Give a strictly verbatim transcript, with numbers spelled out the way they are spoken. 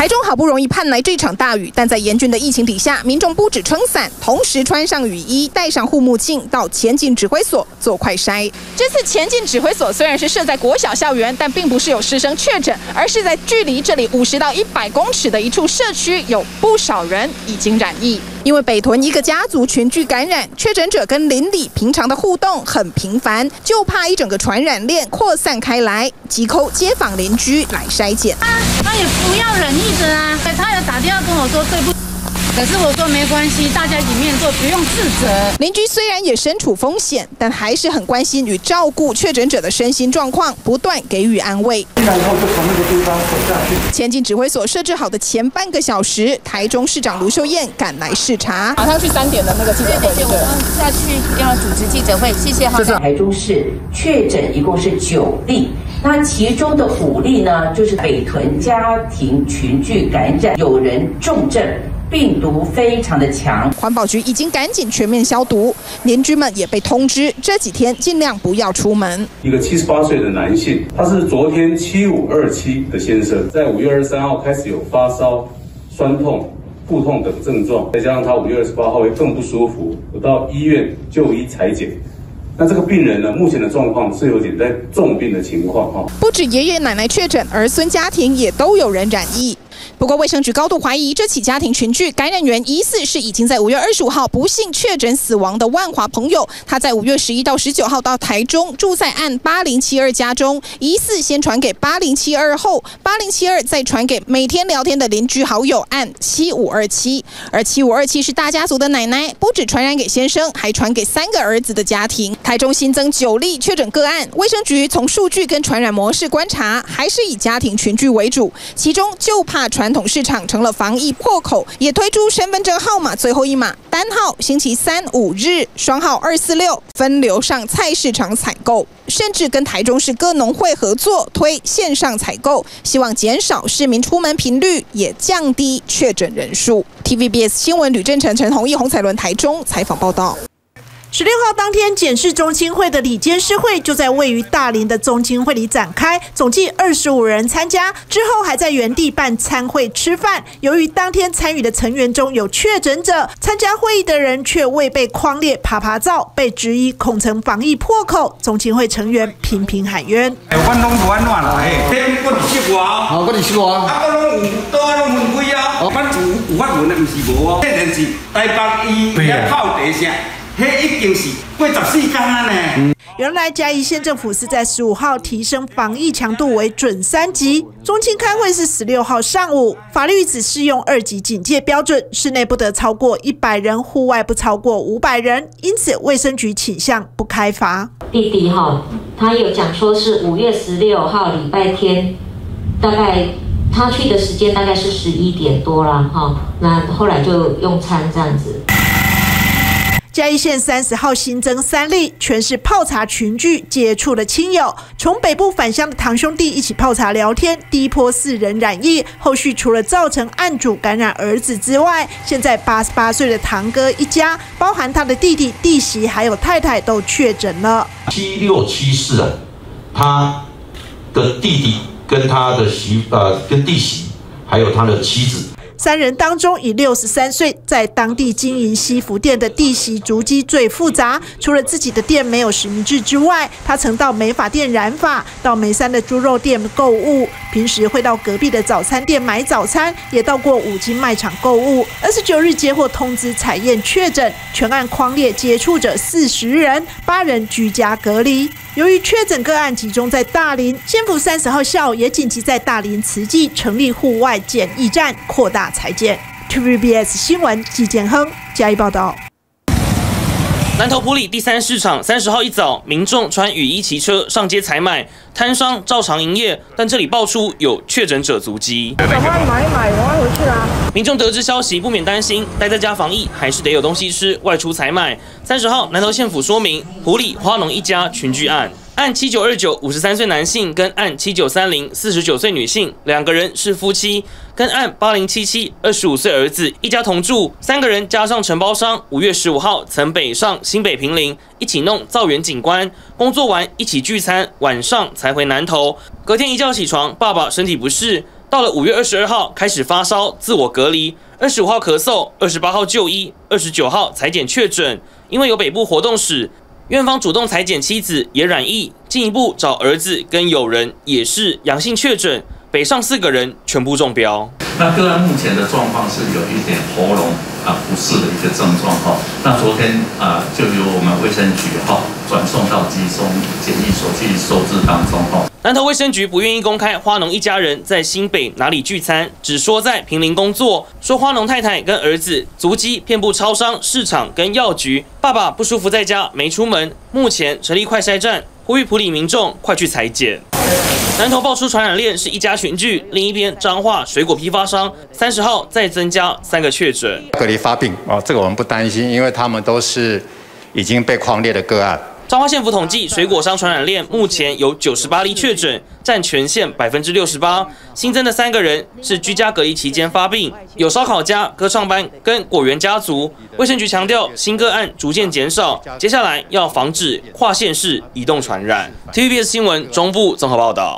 台中好不容易盼来这场大雨，但在严峻的疫情底下，民众不止撑伞，同时穿上雨衣，戴上护目镜，到前进指挥所做快筛。这次前进指挥所虽然是设在国小校园，但并不是有师生确诊，而是在距离这里五十到一百公尺的一处社区，有不少人已经染疫。因为北屯一个家族群聚感染，确诊者跟邻里平常的互动很频繁，就怕一整个传染链扩散开来，急扣街坊邻居来筛检。 他他也不要忍一着啊，他有打电话跟我说对不起。可是我说没关系，大家一起面对，不用自责。 邻居虽然也身处风险，但还是很关心与照顾确诊者的身心状况，不断给予安慰。 然后就从那个地方走下去。 前进指挥所设置好的前半个小时，台中市长卢秀燕赶来视察， 马上去三点的那个记者会，对不对？ 下去要主持记者会，谢谢。 这是台中市确诊一共是九例，那其中的五例呢，就是北屯家庭群聚感染，有人重症。病毒非常的强， 环保局已经赶紧全面消毒，邻居们也被通知这几天尽量不要出门。 一个七十八岁的男性，他是昨天七五二七的先生，在五月二十三号开始有发烧、酸痛、腹痛等症状，再加上他五月二十八号会更不舒服，有到医院就医采检。那这个病人呢，目前的状况是有点在重病的情况哈。 不止爷爷奶奶确诊，儿孙家庭也都有人染疫。不过，卫生局高度怀疑这起家庭群聚感染源疑似是已经在五月二十五号不幸确诊死亡的万华朋友。他在五月十一到十九号到台中，住在案八零七二家中，疑似先传给八零七二后，八零七二再传给每天聊天的邻居好友案七五二七。而七五二七是大家族的奶奶，不止传染给先生，还传给三个儿子的家庭。台中新增九例确诊个案，卫生局从数据跟传染模式观察，还是以家庭群聚为主，其中就怕传统市场成了防疫破口，也推出身份证号码最后一码单号，星期三五日双号二四六分流上菜市场采购，甚至跟台中市各农会合作推线上采购，希望减少市民出门频率，也降低确诊人数。T V B S 新闻吕正成、陈弘毅、洪彩伦台中采访报道。 十六号当天，检视中青会的理监事会就在位于大林的中青会里展开，总计二十五人参加，之后还在原地办餐会吃饭。由于当天参与的成员中有确诊者，参加会议的人却未被匡列爬爬照，被质疑恐成防疫破口。中青会成员频频喊冤。 哎，我拢无安怎啦？哎，天我是识我，哦，我是识我，啊，我拢有倒啊拢分开啊，哦，阮有有法文的，唔是无哦，这人是台北医也泡茶声。迄已经是过十四天了呢。 原来嘉义县政府是在十五号提升防疫强度为准三级，中青开会是十六号上午，法律只适用二级警戒标准，室内不得超过一百人，户外不超过五百人，因此卫生局倾向不开罚。 弟弟哈，他有讲说是五月十六号礼拜天，大概他去的时间大概是十一点多啦哈，那后来就用餐这样子。 嘉义县三十号新增三例，全是泡茶群聚接触的亲友，从北部返乡的堂兄弟一起泡茶聊天，第一波四人染疫，后续除了造成案主感染儿子之外，现在八十八岁的堂哥一家，包含他的弟弟、弟媳还有太太都确诊了。 七六七四啊，他的弟弟跟他的媳呃跟弟媳还有他的妻子。 三人当中，以六十三岁在当地经营西服店的弟媳足迹最复杂。除了自己的店没有实名制之外，他曾到美发店染发，到梅山的猪肉店购物，平时会到隔壁的早餐店买早餐，也到过五金卖场购物。二十九日接获通知采验确诊，全案匡列接触者四十人，八人居家隔离。由于确诊个案集中在大林，县府三十号下午也紧急在大林慈济成立户外检疫站，扩大采检。T V B S 新闻季建亨加以报道。 南投埔里第三市场三十号一早，民众穿雨衣骑车上街采买，摊商照常营业，但这里爆出有确诊者足迹。 赶快买一买，赶快回去啊！ 民众得知消息，不免担心，待在家防疫还是得有东西吃，外出采买。三十号，南投县府说明，埔里花农一家群聚案。案七九二九五十三岁男性跟案七九三零四十九岁女性两个人是夫妻，跟案八零七七二十五岁儿子一家同住，三个人加上承包商，五月十五号曾北上新北平林一起弄造园景观，工作完一起聚餐，晚上才回南投。隔天一觉起床，爸爸身体不适。 到了五月二十二号开始发烧，自我隔离；二十五号咳嗽，二十八号就医，二十九号采检确诊。因为有北部活动史，院方主动采检妻子也染疫，进一步找儿子跟友人也是阳性确诊，北上四个人全部中标。 那个案目前的状况是有一点喉咙啊不适的一个症状哈。那昨天啊就由我们卫生局哈转送到集中检疫所去收治当中哈。 南投卫生局不愿意公开花农一家人在新北哪里聚餐，只说在坪林工作，说花农太太跟儿子足迹遍布超商、市场跟药局，爸爸不舒服在家没出门，目前成立快筛站，呼吁埔里民众快去采检。南投爆出传染链是一家群聚，另一边彰化水果批发商三十号再增加三个确诊， 隔离发病哦，这个我们不担心，因为他们都是已经被匡列的个案。 彰化县府统计，水果商传染链目前有九十八例确诊，占全县百分之六十八。新增的三个人是居家隔离期间发病，有烧烤家、歌唱班跟果园家族。卫生局强调，新个案逐渐减少，接下来要防止跨县市移动传染。T V B S 新闻中部综合报道。